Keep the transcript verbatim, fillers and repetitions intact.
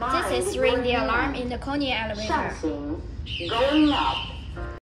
This is ring the alarm in the Konya elevator. 上行 going up.